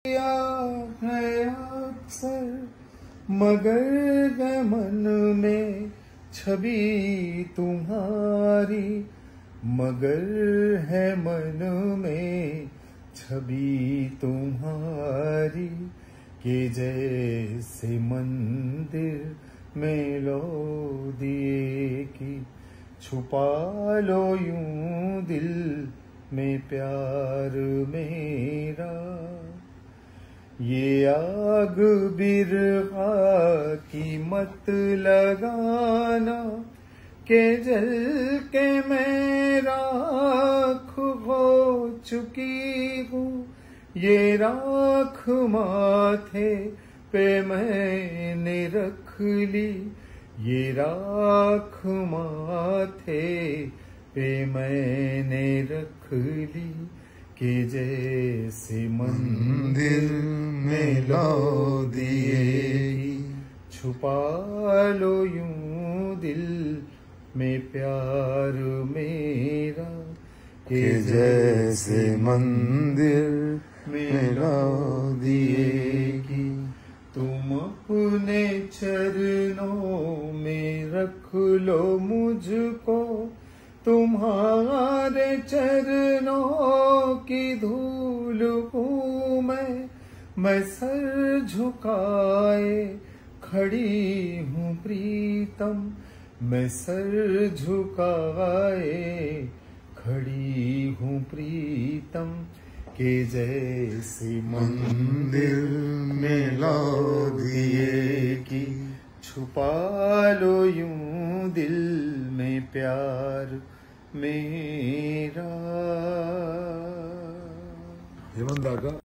किया है अक्सर, मगर है मन में छवि तुम्हारी, मगर है मन में छवि तुम्हारी, कि जैसे मंदिर में लो दिए की छुपा लो यूं दिल में प्यार मेरा। ये आग बिरहा की मत लगाना, के जल के मैं राख हो चुकी हूँ। ये राख माथे पे मैंने रख ली, ये राख माथे पे मैंने रख ली, कि जैसे मंदिर में लो दिए छुपा लो यूं दिल में प्यार मेरा, कि जैसे मंदिर में लो दिएगी। तुम अपने चरणों में रख लो मुझको, तुम्हारे चरणों की धूल हूँ मैं सर झुकाए खड़ी हूँ प्रीतम, मैं सर झुकाए खड़ी हूँ प्रीतम, कि जैसे मंदिर में लो दिए की छुपा लो यूं दिल में प्यार मेरा। हेमंत दादा